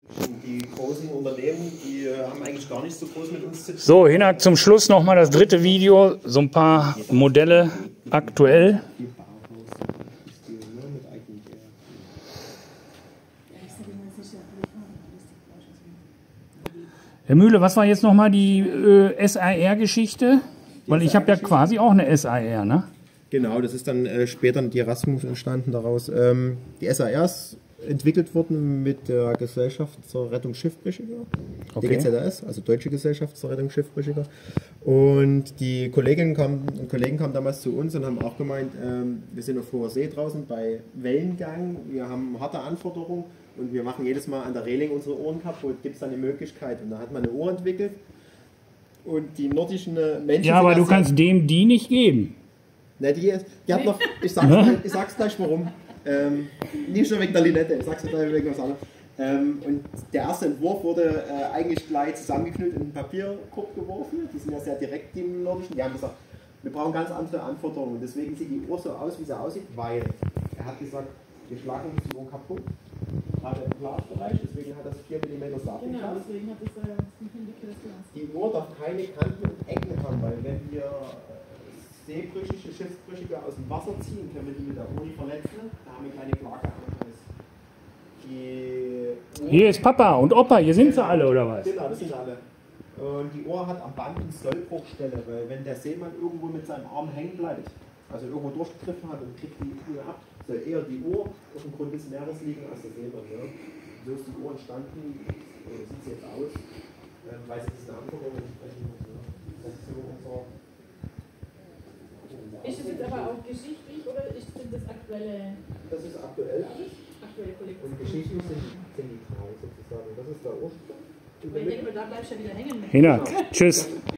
Die großen Unternehmen, die haben eigentlich gar nicht so groß mit uns zu tun. So, Hinak, zum Schluss nochmal das dritte Video. So ein paar Modelle aktuell. Herr Mühle, was war jetzt nochmal die SAR-Geschichte? Weil ich habe ja quasi auch eine SAR, ne? Genau, das ist dann später die Erasmus entstanden daraus. Die SAR ist entwickelt worden mit der Gesellschaft zur Rettung Schiffbrüchiger, Okay. DGZRS, also Deutsche Gesellschaft zur Rettung Schiffbrüchiger. Und die Kolleginnen und Kollegen kamen damals zu uns und haben auch gemeint, wir sind auf hoher See draußen bei Wellengang, wir haben harte Anforderungen und wir machen jedes Mal an der Reling unsere Ohren kaputt, gibt es dann eine Möglichkeit. Und da hat man eine Uhr entwickelt und die nordischen Menschen... Ja, aber du kannst dem die nicht geben. Ne, die hat noch, ich sag's gleich warum. Nicht nur wegen der Linette, ich sag's gleich wegen was anderes. Und der erste Entwurf wurde eigentlich gleich zusammengeknüllt in einen Papierkorb geworfen. Die sind ja sehr direkt, die nordischen. Die haben gesagt, wir brauchen ganz andere Anforderungen. Deswegen sieht die Uhr so aus, wie sie aussieht, weil er hat gesagt, wir schlagen uns die Uhr kaputt. Gerade im Glasbereich, deswegen hat das 4 mm Satin. Genau, deswegen hat das Die Uhr darf keine Kanten und Ecken haben, weil wenn wir Seebrüchige, Schiffsbrüchige aus dem Wasser ziehen, können wir die mit der Uhr nicht verletzen. Da haben wir keine Klage. Hier ist Papa und Opa, hier sind sie alle, oder was? Genau, das sind alle. Und die Uhr hat am Band eine Sollbruchstelle, weil wenn der Seemann irgendwo mit seinem Arm hängen bleibt, also irgendwo durchgegriffen hat und kriegt die Uhr ab, soll eher die Uhr auf dem Grund des Meeres liegen als der Seemann. Ne? So ist die Uhr entstanden, sieht sie jetzt aus, weil sie diesen Anforderungen entsprechen muss. Ne? Das ist so unser... Ist es jetzt aber auch geschichtlich oder ist das aktuelle? Das ist aktuell alles. Aktuelle Kollektion. Und geschichtlich sind die drei sozusagen. Das ist der Ursprung. Ich denke mal, da bleibst du ja wieder hängen. Hinak, tschüss.